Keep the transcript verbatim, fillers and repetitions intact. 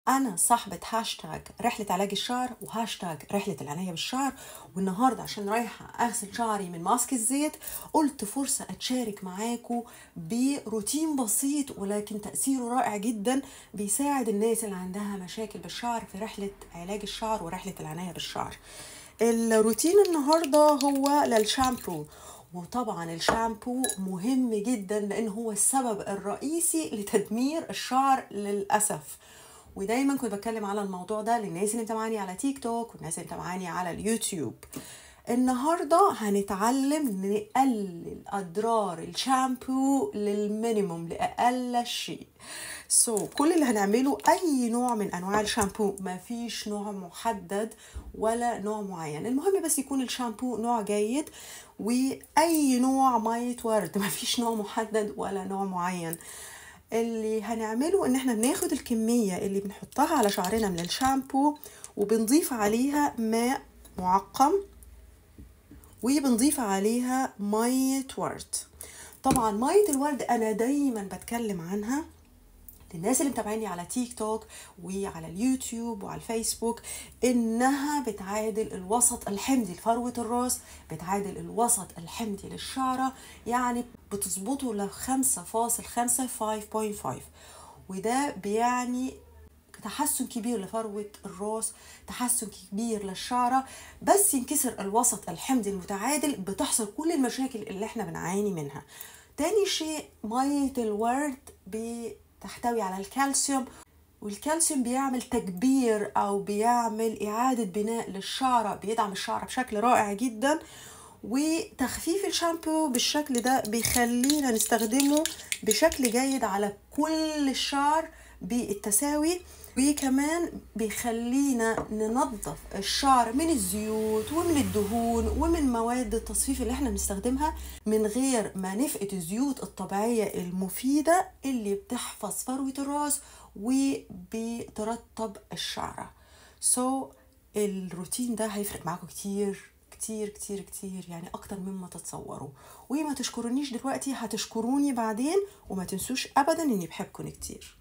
أنا صاحبة هاشتاج رحلة علاج الشعر وهاشتاج رحلة العناية بالشعر. والنهاردة عشان رايحة أغسل شعري من ماسك الزيت قلت فرصة أتشارك معاكم بروتين بسيط ولكن تأثيره رائع جدا، بيساعد الناس اللي عندها مشاكل بالشعر في رحلة علاج الشعر ورحلة العناية بالشعر. الروتين النهاردة هو للشامبو، وطبعا الشامبو مهم جدا لأن هو السبب الرئيسي لتدمير الشعر للأسف. ودايما كنت بتكلم على الموضوع ده للناس اللي متابعاني على تيك توك والناس اللي متابعاني على اليوتيوب. النهارده هنتعلم نقلل اضرار الشامبو للمينيموم، لاقل شيء. سو so, كل اللي هنعمله اي نوع من انواع الشامبو، ما فيش نوع محدد ولا نوع معين، المهم بس يكون الشامبو نوع جيد. واي نوع ميه ورد، ما فيش نوع محدد ولا نوع معين. اللي هنعمله ان احنا بناخد الكمية اللي بنحطها على شعرنا من الشامبو وبنضيف عليها ماء معقم وبنضيف عليها مية ورد. طبعا مية الورد انا دايما بتكلم عنها للناس اللي متابعيني على تيك توك وعلى اليوتيوب وعلى الفيسبوك، انها بتعادل الوسط الحمضي لفروة الراس، بتعادل الوسط الحمضي للشعرة، يعني بتظبطه ل خمسة فاصل خمسة خمسة فاصلة خمسة، وده بيعني تحسن كبير لفروة الراس، تحسن كبير للشعرة. بس ينكسر الوسط الحمضي المتعادل بتحصل كل المشاكل اللي احنا بنعاني منها. تاني شيء، مية الورد بتحتوي على الكالسيوم، والكالسيوم بيعمل تكبير او بيعمل اعادة بناء للشعرة، بيدعم الشعرة بشكل رائع جدا. وتخفيف الشامبو بالشكل ده بيخلينا نستخدمه بشكل جيد على كل الشعر بالتساوي، وكمان بيخلينا ننظف الشعر من الزيوت ومن الدهون ومن مواد التصفيف اللي احنا بنستخدمها من غير ما نفقد الزيوت الطبيعية المفيدة اللي بتحفظ فروة الراس وبترطب الشعر. سو so, الروتين ده هيفرق معاكم كتير كتير كتير كتير، يعني اكتر مما تتصوروا. وما تشكرونيش دلوقتي، هتشكروني بعدين، وما تنسوش ابدا اني بحبكم كتير.